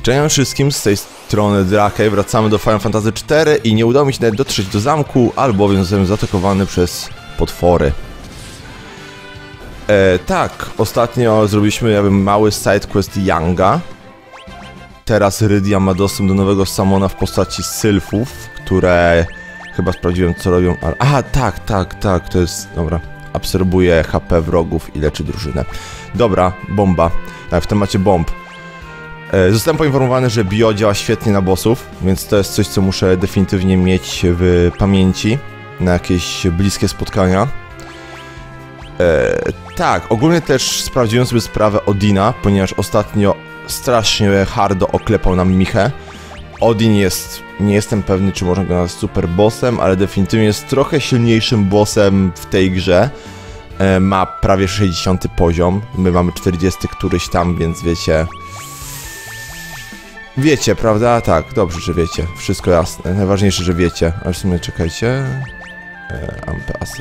Cześć wszystkim, z tej strony Drakej, wracamy do Final Fantasy IV i nie udało mi się nawet dotrzeć do zamku, albowiem zostałem zaatakowany przez potwory. Tak, ostatnio zrobiliśmy mały sidequest Yanga. Teraz Rydia ma dostęp do nowego summona w postaci sylfów, które chyba sprawdziłem co robią. Aha, tak, to jest, dobra. Absorbuje HP wrogów i leczy drużynę. Dobra, bomba. Tak, w temacie bomb. Zostałem poinformowany, że bio działa świetnie na bossów, więc to jest coś, co muszę definitywnie mieć w pamięci na jakieś bliskie spotkania. Tak, ogólnie też sprawdziłem sobie sprawę Odina, ponieważ ostatnio strasznie hardo oklepał nam Michę. Odin jest, nie jestem pewny, czy można go nazwać super bossem, ale definitywnie jest trochę silniejszym bossem w tej grze. Ma prawie 60 poziom, my mamy 40 któryś tam, więc wiecie... Wiecie, prawda? Tak, dobrze, że wiecie. Wszystko jasne. Najważniejsze, że wiecie. Ale w sumie czekajcie. Ampasy.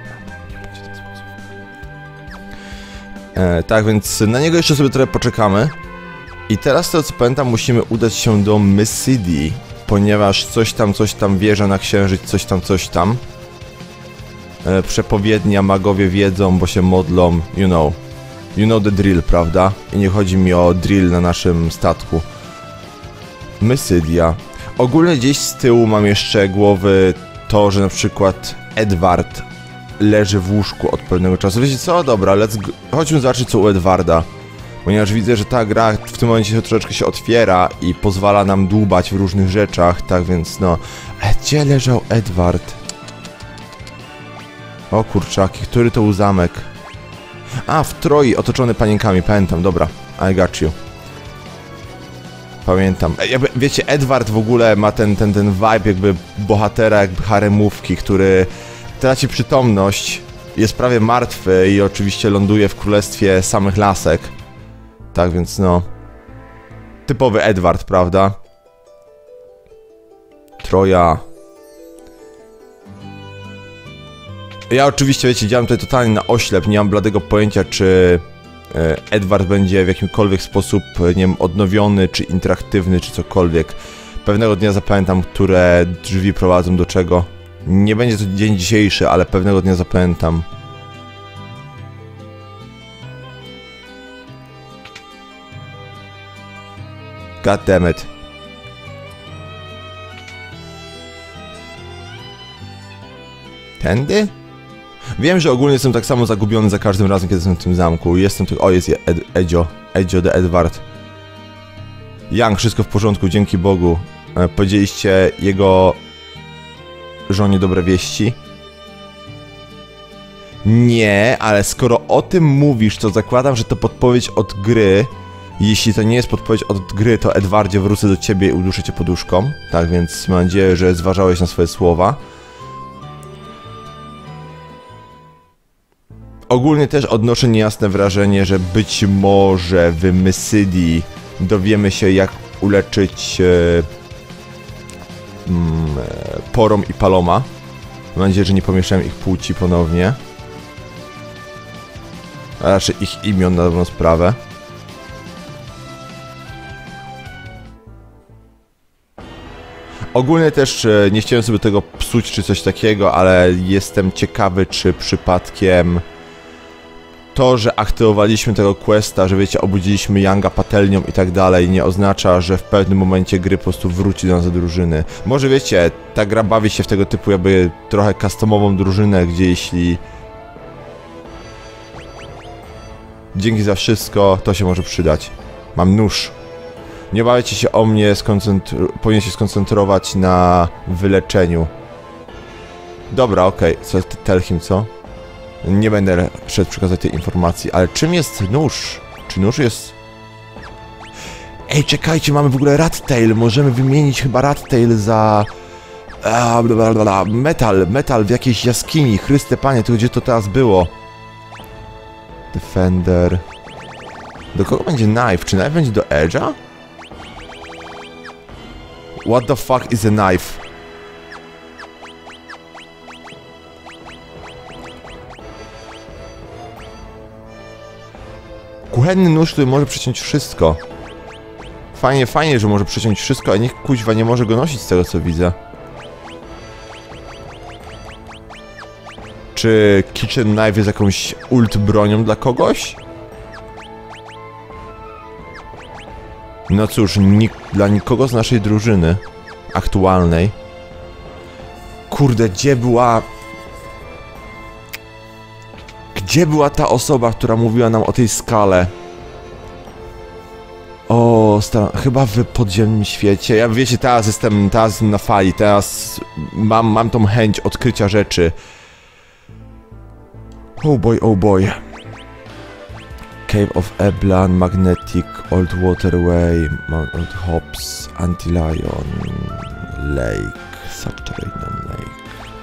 Tak, więc na niego jeszcze sobie trochę poczekamy. I teraz, z tego co pamiętam, musimy udać się do Mysidii, ponieważ coś tam, wieża na księżyc, coś tam. Przepowiednia, magowie wiedzą, bo się modlą, you know the drill, prawda? I nie chodzi mi o drill na naszym statku. Mysidia. Ogólnie gdzieś z tyłu mam jeszcze głowy to, że na przykład Edward leży w łóżku od pewnego czasu. Wiecie co? Dobra, chodźmy zobaczyć co u Edwarda. Ponieważ widzę, że ta gra w tym momencie troszeczkę się otwiera i pozwala nam dłubać w różnych rzeczach, tak więc no... Gdzie leżał Edward? O kurczaki, który to był zamek? A, w Troi, otoczony panienkami, pamiętam, dobra. I got you. Pamiętam. Wiecie, Edward w ogóle ma ten vibe jakby bohatera, jakby haremówki, który traci przytomność, jest prawie martwy i oczywiście ląduje w królestwie samych lasek. Tak więc no... Typowy Edward, prawda? Troja. Ja oczywiście, wiecie, działam tutaj totalnie na oślep, nie mam bladego pojęcia, czy... Edward będzie w jakimkolwiek sposób, nie wiem, odnowiony, czy interaktywny, czy cokolwiek. Pewnego dnia zapamiętam, które drzwi prowadzą do czego. Nie będzie to dzień dzisiejszy, ale pewnego dnia zapamiętam. God damn it. Tędy? Wiem, że ogólnie jestem tak samo zagubiony za każdym razem, kiedy jestem w tym zamku. Jestem tu... O, jest Edzio the Edward. Young, wszystko w porządku, dzięki Bogu. Powiedzieliście jego żonie dobre wieści? Nie, ale skoro o tym mówisz, to zakładam, że to podpowiedź od gry. Jeśli to nie jest podpowiedź od gry, to Edwardzie wrócę do ciebie i uduszę cię poduszką. Tak więc mam nadzieję, że zważałeś na swoje słowa. Ogólnie też odnoszę niejasne wrażenie, że być może w Mysidii dowiemy się, jak uleczyć Porom i Paloma. Mam nadzieję, że nie pomieszałem ich płci ponownie. A raczej ich imion na dobrą sprawę. Ogólnie też nie chciałem sobie tego psuć czy coś takiego, ale jestem ciekawy, czy przypadkiem... To, że aktywowaliśmy tego questa, że wiecie, obudziliśmy Yanga patelnią i tak dalej, nie oznacza, że w pewnym momencie gry po prostu wróci do nas do drużyny. Może wiecie, ta gra bawi się w tego typu jakby trochę customową drużynę, gdzie jeśli... Dzięki za wszystko, to się może przydać. Mam nóż. Nie obawiajcie się o mnie, powinien się skoncentrować na wyleczeniu. Dobra, okej. Tell him, co? Nie będę szedł przekazać tej informacji, ale czym jest nóż? Czy nóż jest... Ej, czekajcie, mamy w ogóle Rat-Tail, możemy wymienić chyba Rat-Tail za... Metal w jakiejś jaskini, Chryste Panie, to gdzie to teraz było? Defender... Do kogo będzie Knife? Czy Knife będzie do Edge'a? What the fuck is a knife? Kuchenny nóż, który może przeciąć wszystko. Fajnie, fajnie, że może przeciąć wszystko, a nikt kuźwa nie może go nosić z tego co widzę. Czy Kitchen Knife jest jakąś ult bronią dla kogoś? No cóż, dla nikogo z naszej drużyny aktualnej. Kurde, gdzie była... Gdzie była ta osoba, która mówiła nam o tej skale? O, chyba w podziemnym świecie. Ja wiecie, teraz jestem na fali, teraz mam tą chęć odkrycia rzeczy. Oh boy, oh boy. Cave of Eblan, Magnetic, Old Waterway, Mount Old Hops, Antilion, Lake, Subterranean Lake.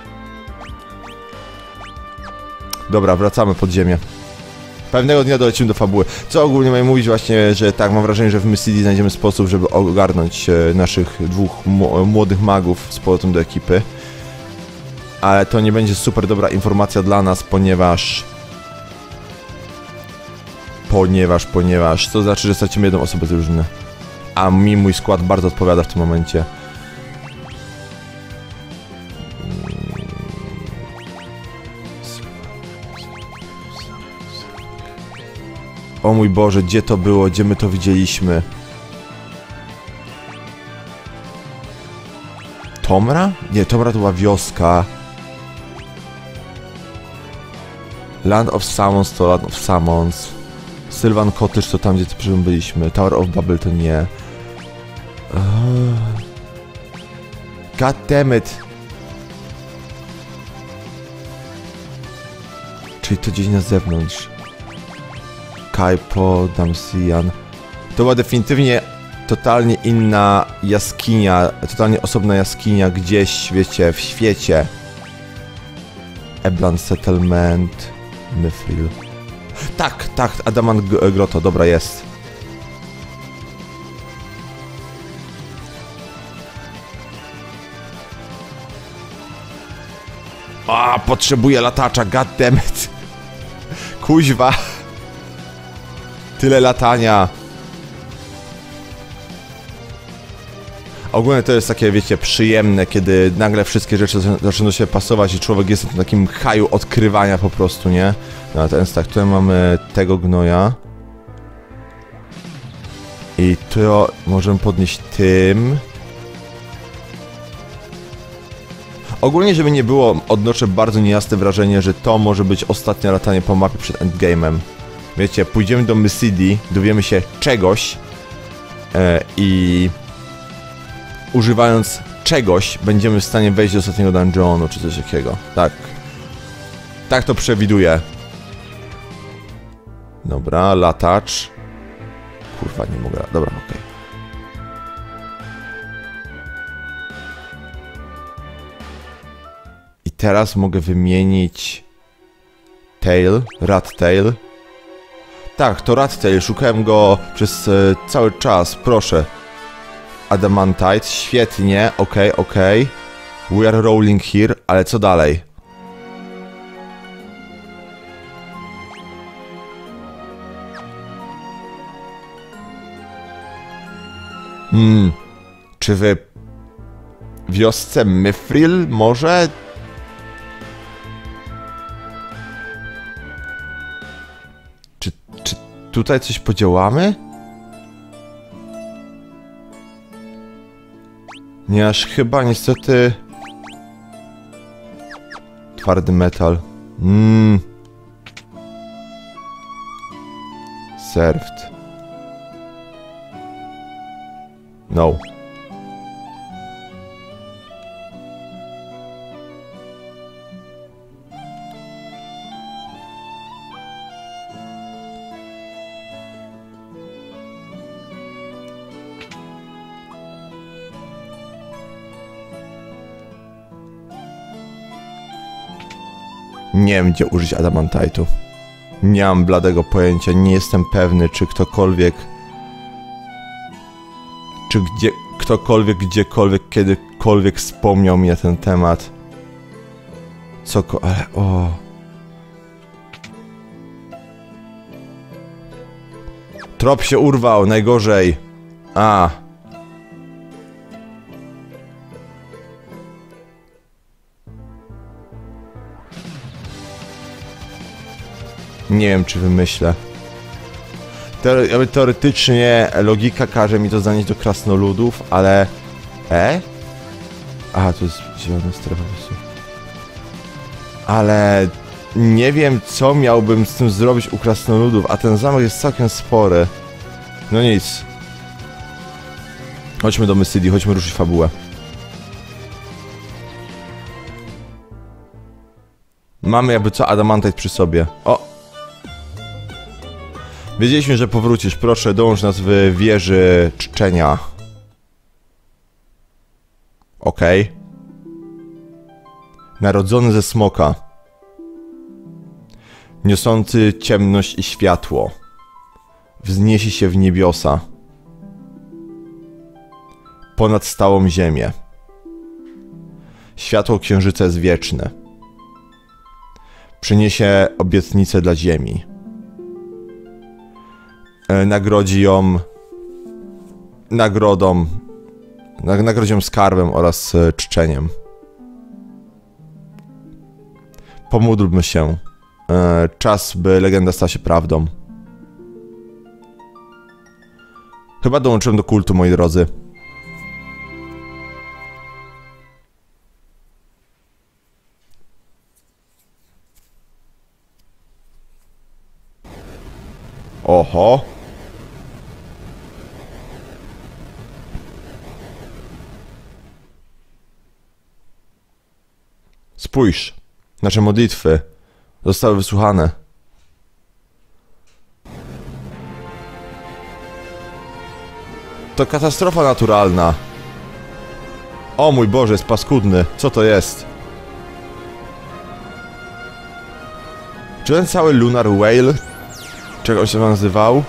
Dobra, wracamy pod ziemię. Pewnego dnia dolecimy do fabuły. Co ogólnie mamy mówić właśnie, że tak, mam wrażenie, że w Miss CD znajdziemy sposób, żeby ogarnąć naszych dwóch młodych magów z powrotem do ekipy. Ale to nie będzie super dobra informacja dla nas, ponieważ... to znaczy, że stracimy jedną osobę z drużyny. A mi mój skład bardzo odpowiada w tym momencie. O mój Boże, gdzie to było? Gdzie my to widzieliśmy? Tomra? Nie, Tomra to była wioska. Land of Summons to Land of Summons. Sylvan Cottage to tam, gdzie przy tym byliśmy. Tower of Babel to nie. God damn it. Czyli to gdzieś na zewnątrz. Kaipo, Damsian. To była definitywnie totalnie inna jaskinia, totalnie osobna jaskinia gdzieś, wiecie, w świecie. Eblan Settlement, Mithril. Tak, Adamant Grotto, dobra, jest. A, potrzebuję latacza, goddammit. Kuźwa. Tyle latania. Ogólnie to jest takie, wiecie, przyjemne, kiedy nagle wszystkie rzeczy zaczynają się pasować i człowiek jest w takim haju odkrywania po prostu, nie? No więc tak, tutaj mamy tego gnoja. I to możemy podnieść tym. Ogólnie, żeby nie było, odnoszę bardzo niejasne wrażenie, że to może być ostatnie latanie po mapie przed endgame'em. Wiecie, pójdziemy do Miss CD, dowiemy się czegoś i używając czegoś będziemy w stanie wejść do ostatniego dungeonu czy coś takiego. Tak. Tak to przewiduję. Dobra, latacz. Kurwa, nie mogę. Dobra, okej. I teraz mogę wymienić Tail, Rat Tail. Tak, to Rat Tail, szukałem go przez cały czas, proszę. Adamantite, świetnie, okej. We are rolling here, ale co dalej? Czy w wiosce Mithril może? Czy tutaj coś podziałamy? Nie, aż chyba niestety... Twardy metal. Served. No. Nie wiem, gdzie użyć Adamantite'u. Nie mam bladego pojęcia, nie jestem pewny, czy ktokolwiek... Czy ktokolwiek, gdziekolwiek, kiedykolwiek wspomniał mi na ten temat. Ale... o... Trop się urwał, najgorzej. A. Nie wiem, czy wymyślę. Teoretycznie logika każe mi to zanieść do krasnoludów, ale... Aha, to jest zielona strefa po prostu. Ale... Nie wiem, co miałbym z tym zrobić u krasnoludów, a ten zamek jest całkiem spory. No nic. Chodźmy do Mysidii, chodźmy ruszyć fabułę. Mamy jakby co Adamantite przy sobie. O! Wiedzieliśmy, że powrócisz. Proszę, dołącz nas w wieży czczenia. Okej. Narodzony ze smoka. Niosący ciemność i światło. Wzniesie się w niebiosa. Ponad stałą ziemię. Światło księżyca jest wieczne. Przyniesie obietnicę dla ziemi. Nagrodzi ją... Nagrodzi ją skarbem oraz czczeniem. Pomódlmy się. Czas, by legenda stała się prawdą. Chyba dołączyłem do kultu, moi drodzy. Oho. Spójrz. Nasze modlitwy zostały wysłuchane. To katastrofa naturalna. O mój Boże, jest paskudny. Co to jest? Czy ten cały Lunar Whale? Czego on się nazywał?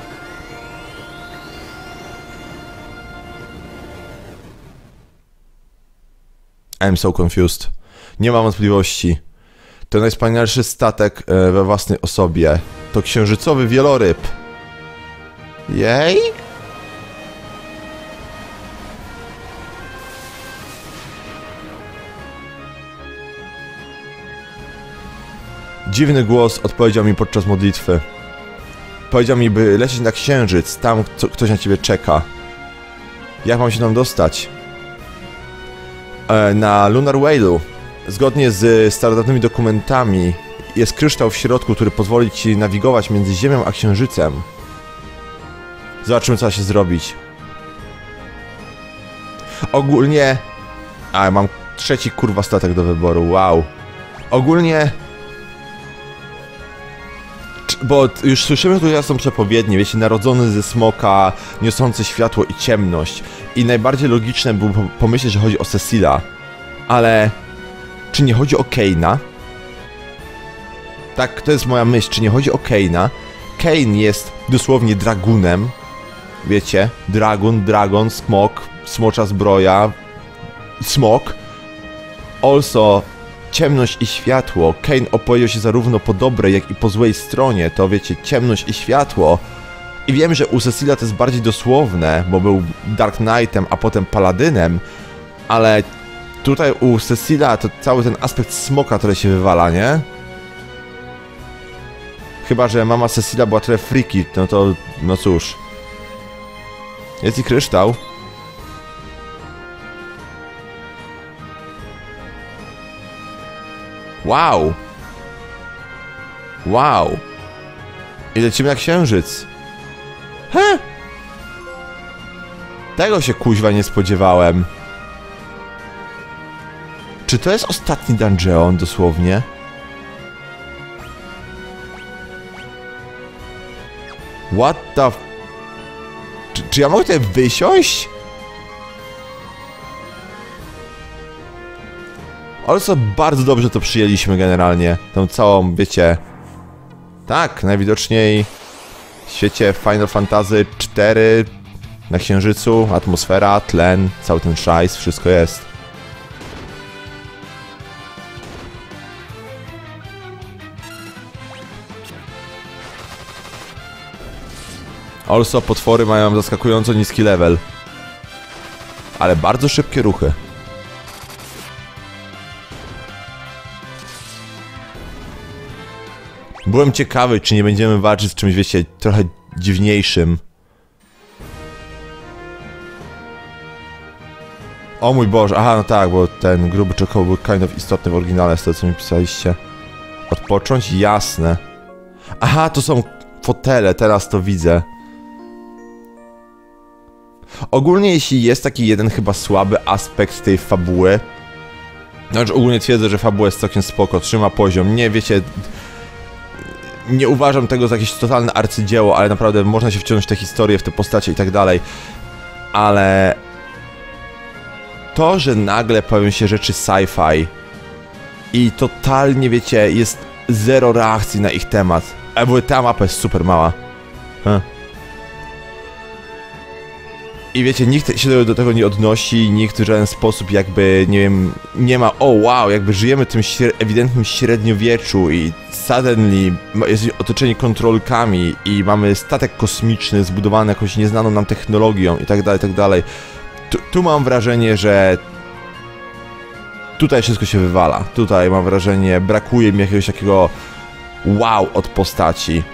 I'm so confused. Nie mam wątpliwości. To najwspanialszy statek we własnej osobie. To księżycowy wieloryb. Jej? Dziwny głos odpowiedział mi podczas modlitwy. Powiedział mi, by lecieć na księżyc, tam ktoś na ciebie czeka. Jak mam się tam dostać? Na Lunar Whale'u, zgodnie z starodawnymi dokumentami, jest kryształ w środku, który pozwoli ci nawigować między Ziemią a Księżycem. Zobaczymy, co da się zrobić. Ogólnie... A, mam trzeci kurwa statek do wyboru, wow. Ogólnie... Bo już słyszymy tu jasną przepowiednię, wiecie, narodzony ze smoka, niosący światło i ciemność. I najbardziej logiczne było pomyśleć, że chodzi o Cecila. Ale... Czy nie chodzi o Kaina? Tak, to jest moja myśl, czy nie chodzi o Kaina? Kain jest dosłownie dragunem. Wiecie? Dragon, smok, smocza zbroja, smok. Also... Ciemność i światło. Kain opowiedział się zarówno po dobrej, jak i po złej stronie. To wiecie, ciemność i światło. I wiem, że u Cecila to jest bardziej dosłowne, bo był Dark Knightem, a potem Paladynem. Ale tutaj u Cecila to cały ten aspekt smoka, który się wywala, nie? Chyba że mama Cecila była trochę freaky, no to... no cóż. Jest i kryształ. Wow! Wow! I lecimy na księżyc. He! Tego się kuźwa nie spodziewałem. Czy to jest ostatni dungeon, dosłownie? What the... Czy ja mogę tutaj wysiąść? Also bardzo dobrze to przyjęliśmy generalnie. Tą całą, wiecie... Tak, najwidoczniej w świecie Final Fantasy 4 na Księżycu, atmosfera, tlen, cały ten szajs, wszystko jest. Also, potwory mają zaskakująco niski level. Ale bardzo szybkie ruchy. Byłem ciekawy, czy nie będziemy walczyć z czymś, wiecie, trochę dziwniejszym. O mój Boże, aha, no tak, bo ten gruby czokoł był kind of istotny w oryginale, z tego co mi pisaliście. Odpocząć? Jasne. Aha, to są fotele, teraz to widzę. Ogólnie jeśli jest taki jeden chyba słaby aspekt tej fabuły, znaczy ogólnie twierdzę, że fabuła jest całkiem spoko, trzyma poziom, nie wiecie... Nie uważam tego za jakieś totalne arcydzieło, ale naprawdę można się wciągnąć w tę historię, w te postacie i tak dalej. Ale... To, że nagle pojawią się rzeczy sci-fi i totalnie, wiecie, jest zero reakcji na ich temat. A bo ta mapa jest super mała. I wiecie, nikt się do tego nie odnosi, nikt w żaden sposób jakby, nie wiem, nie ma, o wow, jakby żyjemy w tym ewidentnym średniowieczu i suddenly jesteśmy otoczeni kontrolkami i mamy statek kosmiczny zbudowany jakąś nieznaną nam technologią i tak dalej, i tak dalej. Tu mam wrażenie, że tutaj wszystko się wywala. Tutaj mam wrażenie, brakuje mi jakiegoś takiego wow od postaci.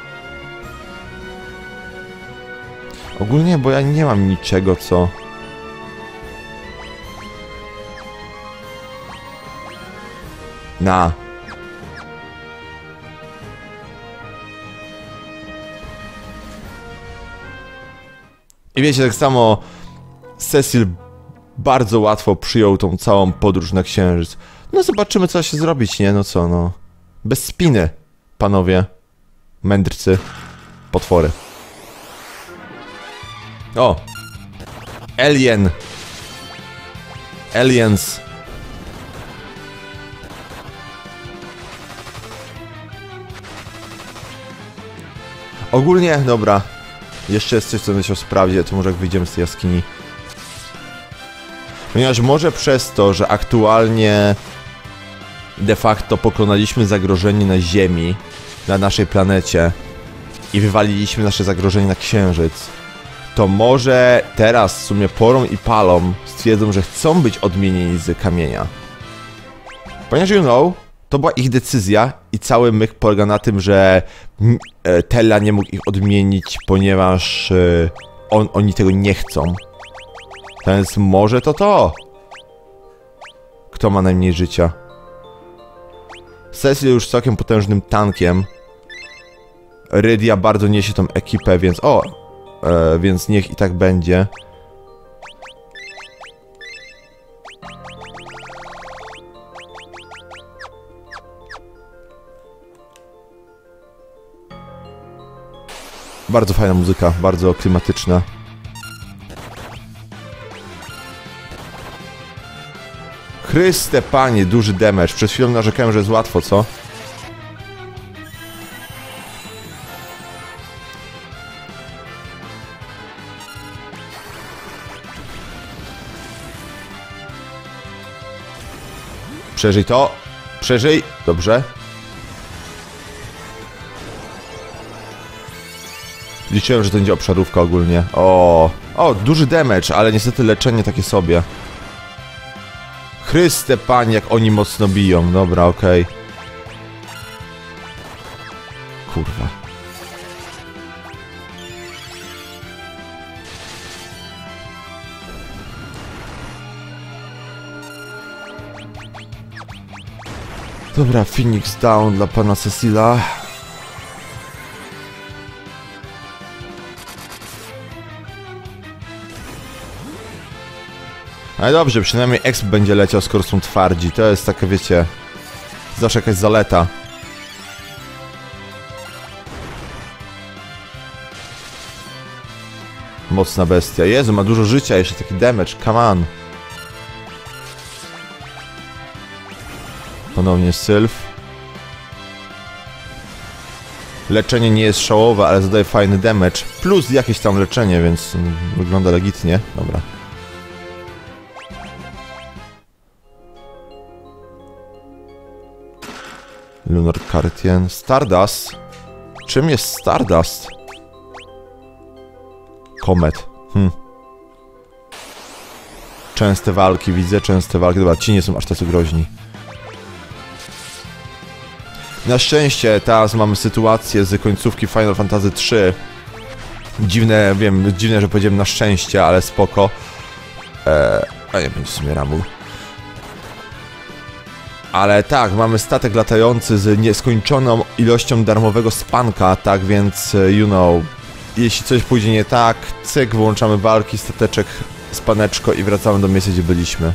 Ogólnie, bo ja nie mam niczego, co... I wiecie, tak samo Cecil bardzo łatwo przyjął tą całą podróż na Księżyc. No zobaczymy, co da się zrobić, nie? No co, no... Bez spiny, panowie. Mędrcy. Potwory. O! Alien! Aliens! Ogólnie, dobra. Jeszcze jest coś, co będę chciał sprawdzić, to może jak wyjdziemy z tej jaskini. Ponieważ może przez to, że aktualnie de facto pokonaliśmy zagrożenie na Ziemi, na naszej planecie i wywaliliśmy nasze zagrożenie na Księżyc, to może teraz w sumie porą i palą stwierdzą, że chcą być odmienieni z kamienia. Ponieważ, you know, to była ich decyzja i cały myk polega na tym, że Tella nie mógł ich odmienić, ponieważ oni tego nie chcą. Więc może to. Kto ma najmniej życia? Cecil już całkiem potężnym tankiem. Rydia bardzo niesie tą ekipę, więc... więc niech i tak będzie. Bardzo fajna muzyka, bardzo klimatyczna. Chryste panie, duży damage. Przed chwilą narzekałem, że jest łatwo, co? Przeżyj to. Przeżyj. Dobrze. Liczyłem, że to będzie obszarówka ogólnie. O, duży damage, ale niestety leczenie takie sobie. Chryste panie, jak oni mocno biją. Dobra, okej. Kurwa. Dobra, Phoenix down dla pana Cecila. Ale dobrze, przynajmniej exp będzie leciał, skoro są twardzi. To jest taka, wiecie... Zawsze jakaś zaleta. Mocna bestia. Jezu, ma dużo życia, jeszcze taki damage, come on. Ponownie Sylph. Leczenie nie jest szałowe, ale zadaje fajny damage. Plus jakieś tam leczenie, więc wygląda legitnie. Dobra. Lunar Cartian. Stardust? Czym jest Stardust? Komet. Częste walki, widzę, częste walki. Dobra, ci nie są aż tacy groźni. Na szczęście teraz mamy sytuację z końcówki Final Fantasy 3. Dziwne, wiem, dziwne, że powiedziałem na szczęście, ale spoko. A nie, będzie w sumie Ramul. Ale tak, mamy statek latający z nieskończoną ilością darmowego spanka, tak więc, you know, jeśli coś pójdzie nie tak, cyk, wyłączamy walki, stateczek, spaneczko i wracamy do miejsca, gdzie byliśmy.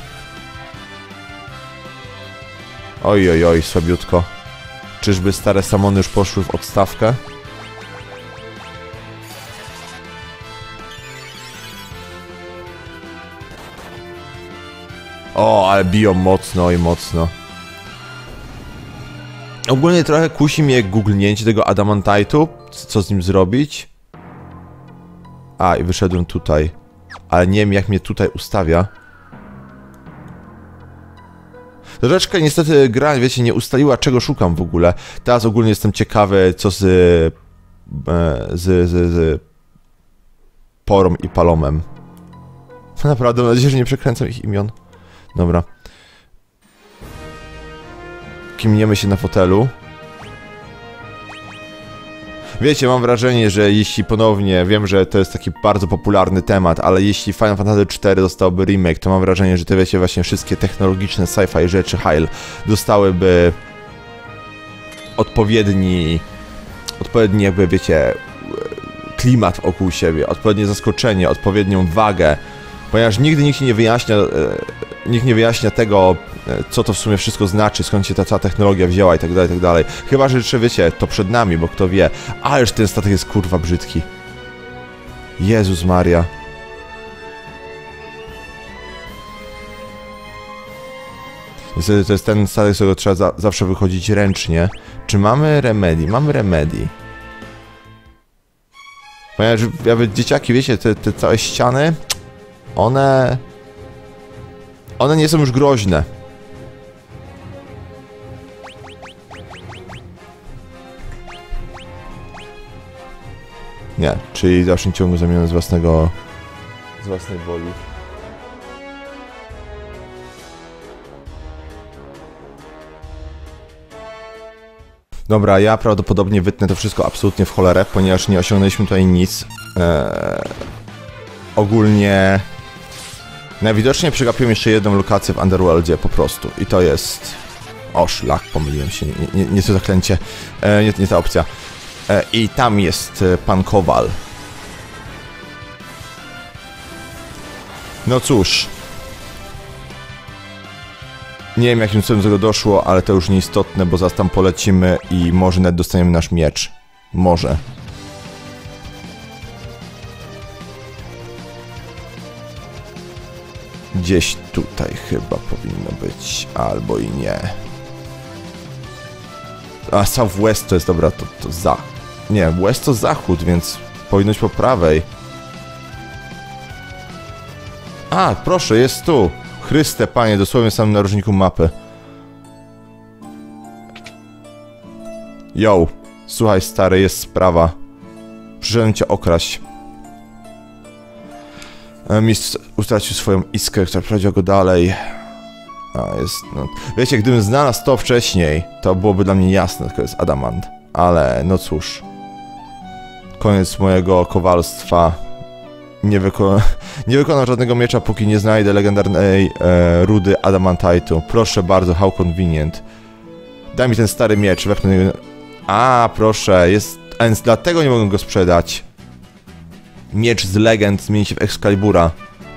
Oj, oj, oj, słabiutko. Czyżby stare samony już poszły w odstawkę? O, ale biją mocno i mocno. Ogólnie trochę kusi mnie googlnięcie tego Adamantite'u. Co z nim zrobić? A, i wyszedłem tutaj. Ale nie wiem, jak mnie tutaj ustawia. Troszeczkę niestety gra, wiecie, nie ustaliła, czego szukam w ogóle. Teraz ogólnie jestem ciekawy, co z Porą i Palomem. Naprawdę, mam nadzieję, że nie przekręcam ich imion. Dobra. Kimniemy się na fotelu. Wiecie, mam wrażenie, że jeśli ponownie, wiem, że to jest taki bardzo popularny temat, ale jeśli Final Fantasy 4 dostałoby remake, to mam wrażenie, że te, wiecie, właśnie wszystkie technologiczne sci-fi rzeczy Hyle dostałyby odpowiedni jakby, wiecie, klimat wokół siebie, odpowiednie zaskoczenie, odpowiednią wagę, ponieważ nigdy nikt nie wyjaśnia tego, co to w sumie wszystko znaczy, skąd się ta cała technologia wzięła i tak dalej, i tak dalej. Chyba, że jeszcze, wiecie, to przed nami, bo kto wie. Ależ ten statek jest kurwa brzydki. Jezus Maria. Niestety to jest ten statek, z którego trzeba zawsze wychodzić ręcznie. Czy mamy remedy? Mamy remedy. Ponieważ jakby dzieciaki, wiecie, te całe ściany, one nie są już groźne. Nie, czyli w dalszym ciągu zamieniony z własnej woli. Dobra, ja prawdopodobnie wytnę to wszystko absolutnie w cholerę, ponieważ nie osiągnęliśmy tutaj nic. Ogólnie... Najwidoczniej przegapiłem jeszcze jedną lokację w Underworldzie po prostu. I to jest... O, szlak, pomyliłem się, nie to zaklęcie. Nie ta opcja. I tam jest pan Kowal. No cóż. Nie wiem, jakim cudem do tego doszło, ale to już nieistotne, bo zaraz tam polecimy i może nawet dostaniemy nasz miecz. Może. Gdzieś tutaj chyba powinno być, albo i nie. A Southwest to jest, dobra, to za... Nie, West to zachód, więc powinno być po prawej. A, proszę, jest tu. Chryste, panie, dosłownie sam na narożniku mapy. Yo, słuchaj stary, jest sprawa. Przyszedłem cię okraść. Mistrz utracił swoją iskrę, która prowadziła go dalej. A, jest, no. Wiecie, gdybym znalazł to wcześniej, to byłoby dla mnie jasne, to jest adamant. Ale, no cóż. Koniec mojego kowalstwa. Nie wykonam żadnego miecza, póki nie znajdę legendarnej rudy Adamantite'u. Proszę bardzo, how convenient. Daj mi ten stary miecz, wepnę... A, proszę, jest... A więc dlatego nie mogę go sprzedać. Miecz z legend zmieni się w Excalibura.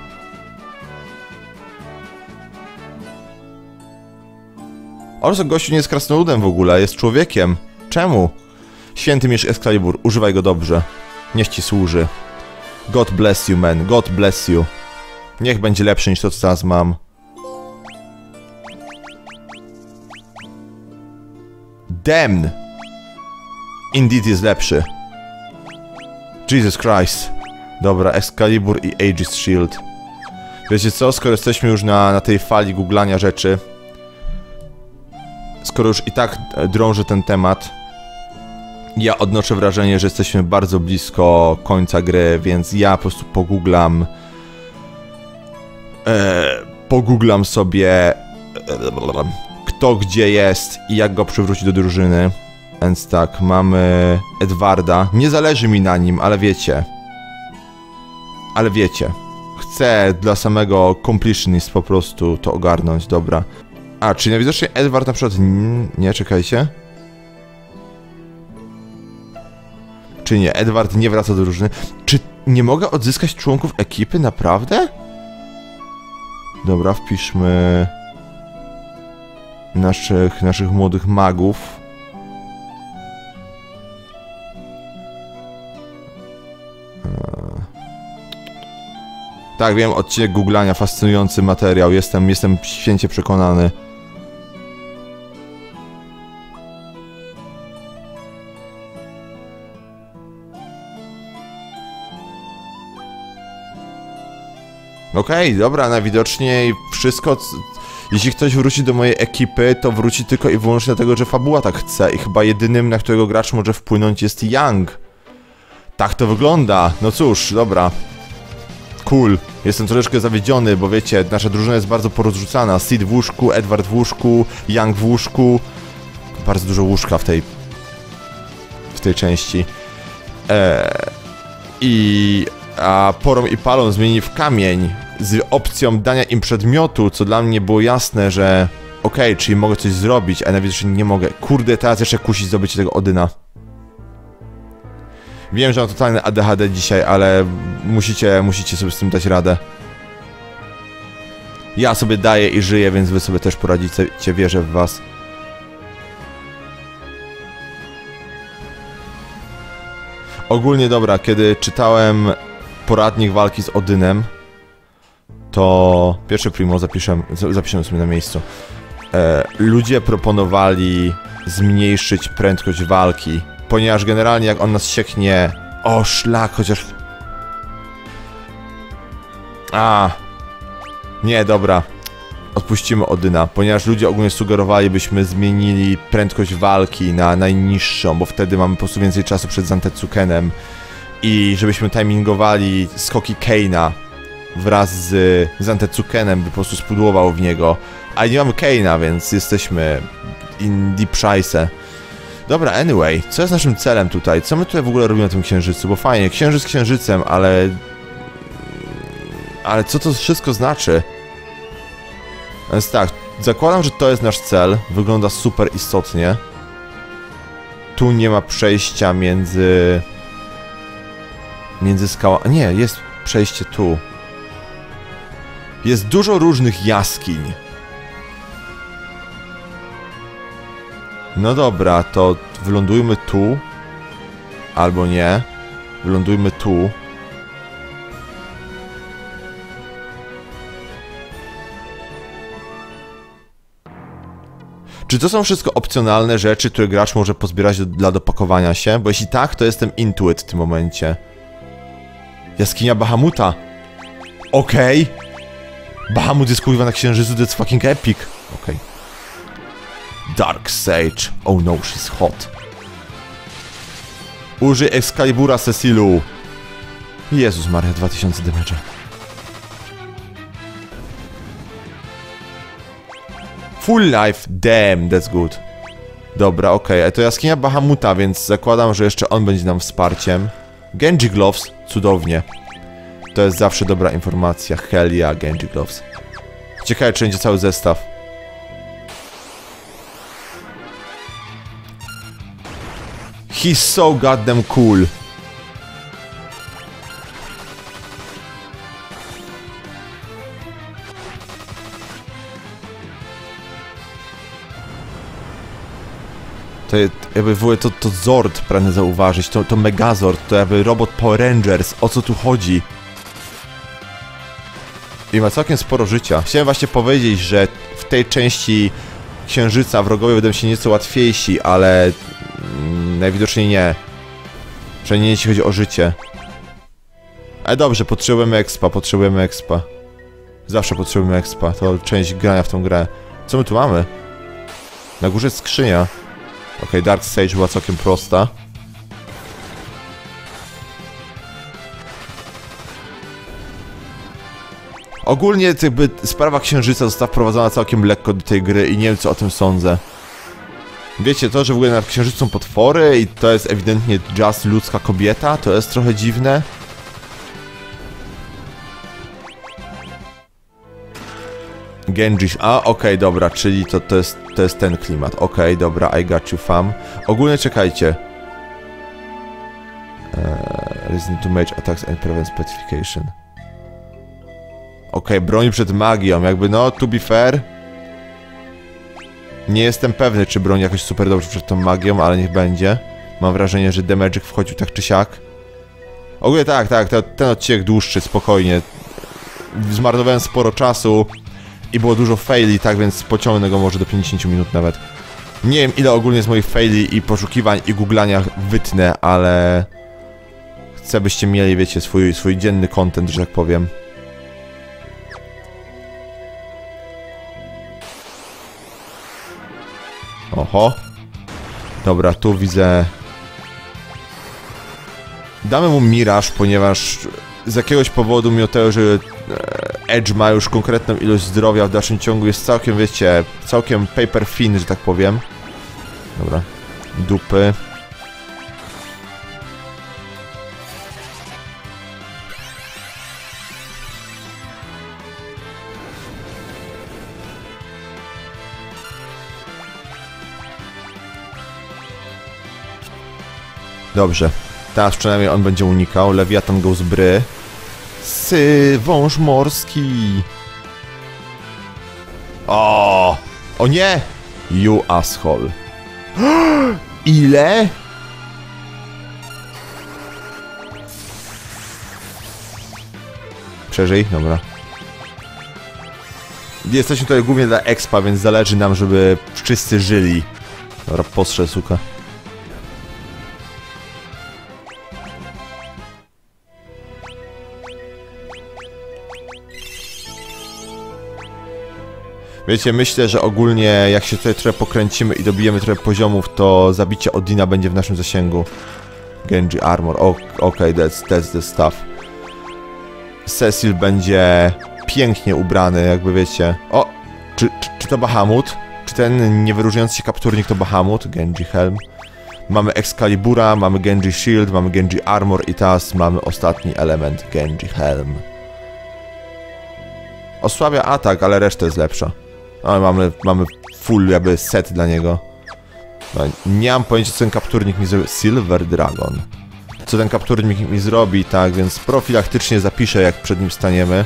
Orso gościu nie jest krasnoludem w ogóle, jest człowiekiem. Czemu? Święty miecz Excalibur, używaj go dobrze. Niech ci służy. God bless you, man. God bless you. Niech będzie lepszy niż to, co teraz mam. Damn! Indeed jest lepszy. Jesus Christ. Dobra, Excalibur i Aegis Shield. Wiecie co? Skoro jesteśmy już na tej fali googlania rzeczy, skoro już i tak drąży ten temat, Ja odnoszę wrażenie, że jesteśmy bardzo blisko końca gry, więc ja po prostu poguglam sobie kto gdzie jest i jak go przywrócić do drużyny. Więc tak, mamy Edwarda. Nie zależy mi na nim, ale wiecie. Chcę dla samego completionist po prostu to ogarnąć, dobra. A, czyli najwidoczniej Edward na przykład... Nie, czekajcie. Czy nie, Edward nie wraca do drużyny. Czy nie mogę odzyskać członków ekipy? Naprawdę? Dobra, wpiszmy... naszych młodych magów. Tak, wiem, odcinek googlania, fascynujący materiał, jestem święcie przekonany. Okej, dobra, najwidoczniej wszystko... Jeśli ktoś wróci do mojej ekipy, to wróci tylko i wyłącznie dlatego, że fabuła tak chce i chyba jedynym, na którego gracz może wpłynąć, jest Young. Tak to wygląda. No cóż, dobra. Cool. Jestem troszeczkę zawiedziony, bo wiecie, nasza drużyna jest bardzo porozrzucana. Sid w łóżku, Edward w łóżku, Young w łóżku. Bardzo dużo łóżka w tej części. A Porom i Palon zmieni w kamień z opcją dania im przedmiotu, co dla mnie było jasne, że okej, czyli mogę coś zrobić, a najwidoczniej nie mogę. Kurde, teraz jeszcze kusić zdobycie tego Odyna. Wiem, że mam totalne ADHD dzisiaj, ale musicie sobie z tym dać radę. Ja sobie daję i żyję, więc wy sobie też poradzicie, wierzę w was. Ogólnie dobra, kiedy czytałem poradnik walki z Odynem, to pierwszy primo zapiszemy sobie na miejscu. Ludzie proponowali zmniejszyć prędkość walki, ponieważ generalnie jak on nas sieknie... O, szlak, chociaż... Nie, dobra. Odpuścimy Odyna, ponieważ ludzie ogólnie sugerowali, byśmy zmienili prędkość walki na najniższą, bo wtedy mamy po prostu więcej czasu przed Zantetsukenem i żebyśmy timingowali skoki Keina wraz z Zantetsukenem, by po prostu spudłował w niego. A nie mamy Keina, więc jesteśmy in deep scheisse. Dobra, anyway, co jest naszym celem tutaj? Co my tutaj w ogóle robimy na tym księżycu? Bo fajnie, księżyc księżycem, ale... Ale co to wszystko znaczy? Więc tak, zakładam, że to jest nasz cel. Wygląda super istotnie. Tu nie ma przejścia między skałami... Nie, jest przejście tu. Jest dużo różnych jaskiń. No dobra, to wylądujmy tu. Albo nie. Wylądujmy tu. Czy to są wszystko opcjonalne rzeczy, które gracz może pozbierać dla dopakowania się? Bo jeśli tak, to jestem into it w tym momencie. Jaskinia Bahamuta. Okej. Bahamut jest kurwa na księżycu, that's fucking epic. Okej. Dark Sage. Oh no, she's hot. Użyj Excalibura, Cecilu. Jezus Maria, 2000 damage'a. Full life, damn, that's good. Dobra, okej, to jaskinia Bahamuta, więc zakładam, że jeszcze on będzie nam wsparciem. Genji Gloves, cudownie. To jest zawsze dobra informacja. Hell yeah, Genji Gloves. Ciekawe, czy będzie cały zestaw. He's so goddamn cool. To jakby w ogóle to Zord pragnę zauważyć, to Megazord, to jakby robot Power Rangers, o co tu chodzi? I ma całkiem sporo życia. Chciałem właśnie powiedzieć, że w tej części księżyca wrogowie będą się nieco łatwiejsi, ale najwidoczniej nie. Przynajmniej nie jeśli chodzi o życie. Ale dobrze, potrzebujemy expa. Zawsze potrzebujemy expa, to część grania w tą grę. Co my tu mamy? Na górze jest skrzynia. Okej, Dark Sage była całkiem prosta. Ogólnie jakby sprawa księżyca została wprowadzona całkiem lekko do tej gry i nie wiem co o tym sądzę. Wiecie, to, że w ogóle na księżycu są potwory i to jest ewidentnie just ludzka kobieta, to jest trochę dziwne. Genji, okej, dobra, czyli to jest ten klimat. Okej, dobra, I got you, fam. Ogólnie czekajcie. Resistant to mage attacks and prevent specification. Okej, broń przed magią, jakby no, to be fair. Nie jestem pewny, czy broń jakoś super dobrze przed tą magią, ale niech będzie. Mam wrażenie, że damage'ik wchodził tak czy siak. Ogólnie tak, ten odcinek dłuższy, spokojnie. Zmarnowałem sporo czasu i było dużo faili, tak więc pociągnę go może do 50 minut nawet. Nie wiem, ile ogólnie z moich faili i poszukiwań i googlania wytnę, ale... Chcę, byście mieli, wiecie, swój dzienny content, że tak powiem. Oho. Dobra, tu widzę... Damy mu Mirage, ponieważ z jakiegoś powodu, mimo tego, że Edge ma już konkretną ilość zdrowia w dalszym ciągu, jest całkiem, wiecie, całkiem paper thin, że tak powiem. Dobra. Dupy. Dobrze. Teraz przynajmniej on będzie unikał. Lewiatan go zbry. Wąż morski. O! O nie! You asshole. Ile? Przeżyj, dobra. Jesteśmy tutaj głównie dla expa, więc zależy nam, żeby wszyscy żyli. Dobra, postrzel, suka. Wiecie, myślę, że ogólnie jak się tutaj trochę pokręcimy i dobijemy trochę poziomów, to zabicie Odina będzie w naszym zasięgu. Genji Armor, okej, that's the stuff. Cecil będzie pięknie ubrany, jakby wiecie. O, czy to Bahamut? Czy ten niewyróżniający się kapturnik to Bahamut? Genji Helm. Mamy Excalibura, mamy Genji Shield, mamy Genji Armor i teraz mamy ostatni element, Genji Helm. Osłabia atak, ale reszta jest lepsza. Ale mamy full jakby set dla niego. No, nie mam pojęcia, co ten kapturnik mi zrobi. Silver Dragon. Co ten kapturnik mi zrobi, tak, więc profilaktycznie zapiszę, jak przed nim staniemy.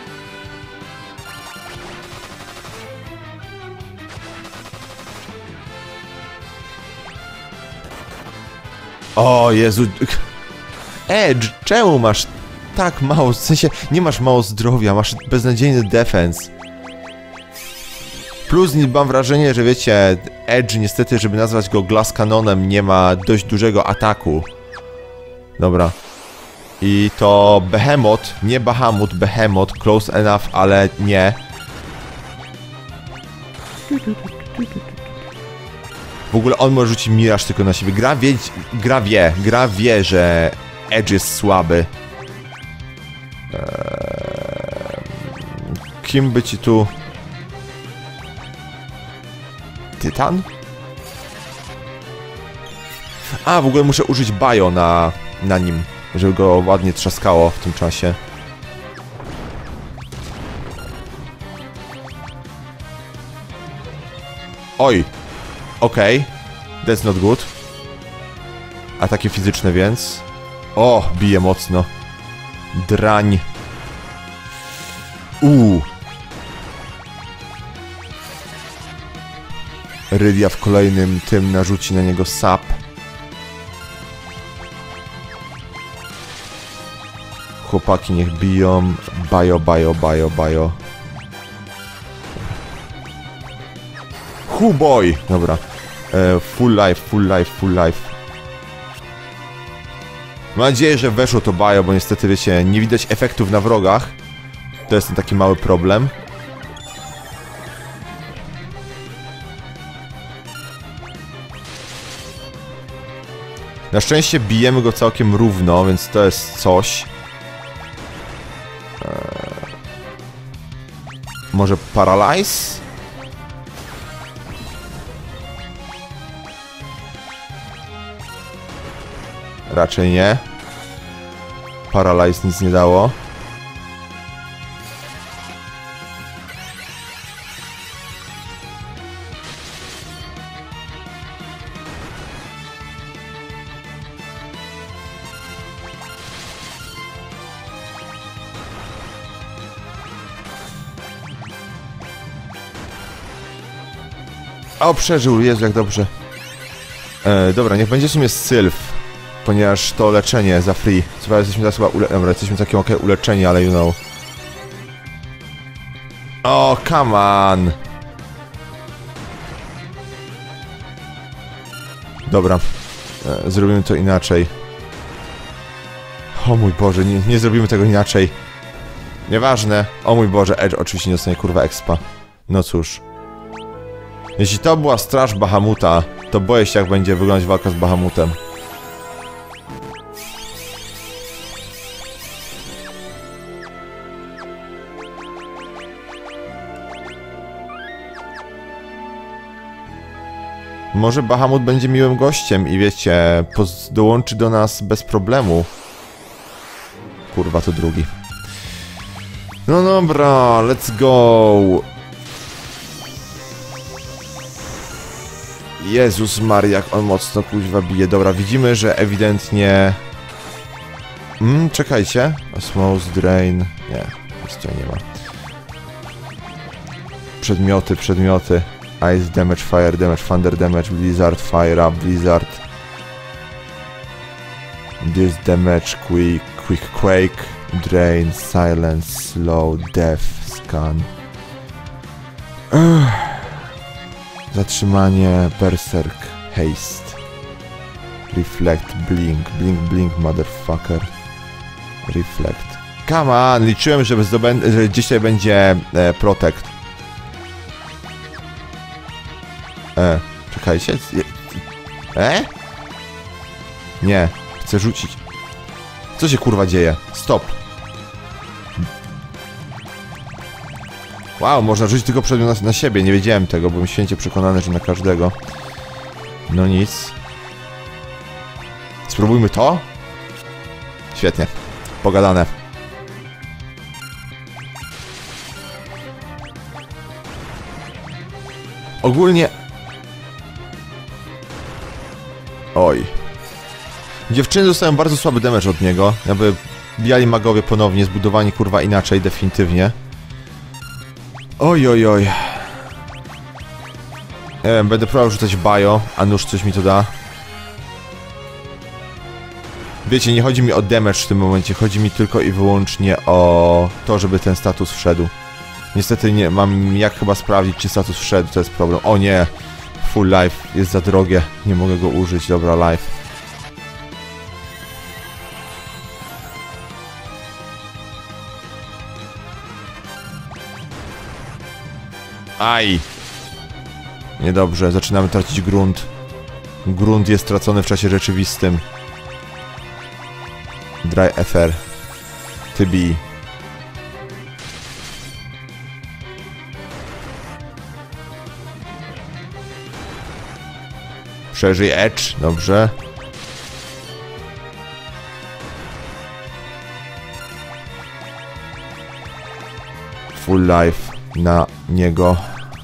O Jezu. Edge, czemu masz tak mało, w sensie nie masz mało zdrowia, masz beznadziejny defense. Plus mam wrażenie, że wiecie, Edge niestety, żeby nazwać go Glass Canonem, nie ma dość dużego ataku. Dobra. I to Behemoth, nie Bahamut, Behemoth, close enough, ale nie. W ogóle on może rzucić Mirage tylko na siebie. Gra wie, że Edge jest słaby. Kim by ci tu... Tytan? A, w ogóle muszę użyć bio na nim, żeby go ładnie trzaskało w tym czasie. Oj! Okej. That's not good. Ataki fizyczne więc. O, bije mocno. Drań. Rydia w kolejnym tym narzuci na niego sap. Chłopaki niech biją. Bio. Boy! Dobra. Full life. Mam nadzieję, że weszło to bio, bo niestety wiecie, nie widać efektów na wrogach. To jest ten taki mały problem. Na szczęście bijemy go całkiem równo, więc to jest coś. Może Paralyze? Raczej nie. Paralyze nic nie dało. O, przeżył, Jezu, jak dobrze. Dobra, niech będzie w sumie Sylph, ponieważ to leczenie za free. Co prawda jesteśmy teraz chyba dobra, jesteśmy całkiem okej uleczeni, ale you know. O, come on! Dobra, zrobimy to inaczej. O mój Boże, nie zrobimy tego inaczej. Nieważne. O mój Boże, Edge oczywiście nie dostanie kurwa expa. No cóż. Jeśli to była straż Bahamuta, to boję się, jak będzie wyglądać walka z Bahamutem. Może Bahamut będzie miłym gościem i wiecie, dołączy do nas bez problemu. Kurwa, to drugi. No dobra, let's go. Jezus Maria, jak on mocno kuźwa bije. Dobra, widzimy, że ewidentnie... czekajcie. Osmosis, Drain... Nie, nic tutaj nie ma. Przedmioty. Ice damage, fire damage, thunder damage, blizzard, fire up, blizzard. This damage, quick quake, drain, silence, slow, death, scan. Zatrzymanie, berserk, haste. Reflect, blink, motherfucker. Reflect. Come on, liczyłem, że dzisiaj będzie protect. Czekajcie. Nie, chcę rzucić. Co się kurwa dzieje? Stop. Wow, można rzucić tylko przedmiot na siebie. Nie wiedziałem tego, byłem święcie przekonany, że na każdego. No nic. Spróbujmy to. Świetnie. Pogadane. Ogólnie... Oj. Dziewczyny dostają bardzo słaby damage od niego. Jakby biali magowie ponownie, zbudowani kurwa inaczej, definitywnie. Oj. Nie wiem, będę próbował rzucać bio, a nuż coś mi to da. Wiecie, nie chodzi mi o damage w tym momencie, chodzi mi tylko i wyłącznie o to, żeby ten status wszedł. Niestety nie mam jak chyba sprawdzić, czy status wszedł, to jest problem. O nie! Full life jest za drogie, nie mogę go użyć, dobra, life. Aj! Niedobrze, zaczynamy tracić grunt. Grunt jest tracony w czasie rzeczywistym. Dry ether. Tybi. Przeżyj Edge, dobrze. Full life na niego.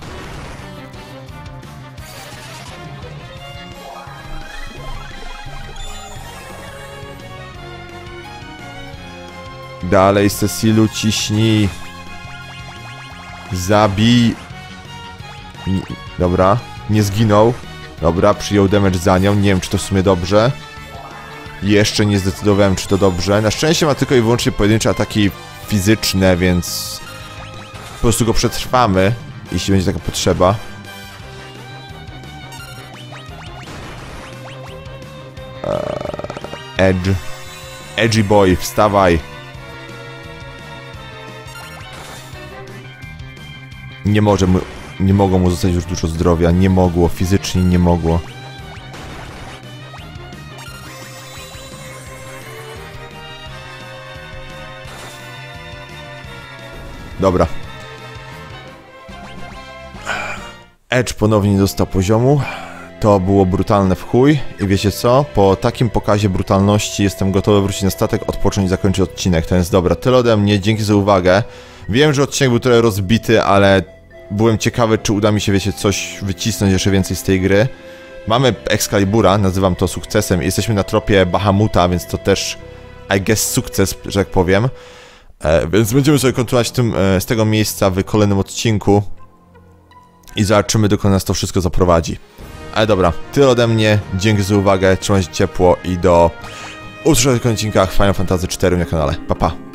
Dalej, Cecilu, ciśnij. Zabij. Dobra, nie zginął. Dobra, przyjął damage za nią. Nie wiem, czy to w sumie dobrze. Jeszcze nie zdecydowałem, czy to dobrze. Na szczęście ma tylko i wyłącznie pojedyncze ataki fizyczne, więc po prostu go przetrwamy, jeśli będzie taka potrzeba. Edge. Edgy boy, wstawaj. Nie mogło mu zostać już dużo zdrowia. Nie mogło, fizycznie nie mogło. Dobra. Edge ponownie nie dostał poziomu. To było brutalne w chuj i wiecie co? Po takim pokazie brutalności jestem gotowy wrócić na statek, odpocząć i zakończyć odcinek. To jest dobra. Tyle ode mnie, dzięki za uwagę. Wiem, że odcinek był trochę rozbity, ale byłem ciekawy, czy uda mi się, wiecie, coś wycisnąć jeszcze więcej z tej gry. Mamy Excalibura, nazywam to sukcesem. Jesteśmy na tropie Bahamuta, więc to też, I guess, sukces, że tak powiem. Więc będziemy sobie kontynuować z tego miejsca w kolejnym odcinku. I zobaczymy, dokąd nas to wszystko zaprowadzi. Ale dobra, tyle ode mnie, dzięki za uwagę, trzymajcie się ciepło i do usłyszenia w kolejnych odcinkach Final Fantasy 4 na kanale. Pa, pa.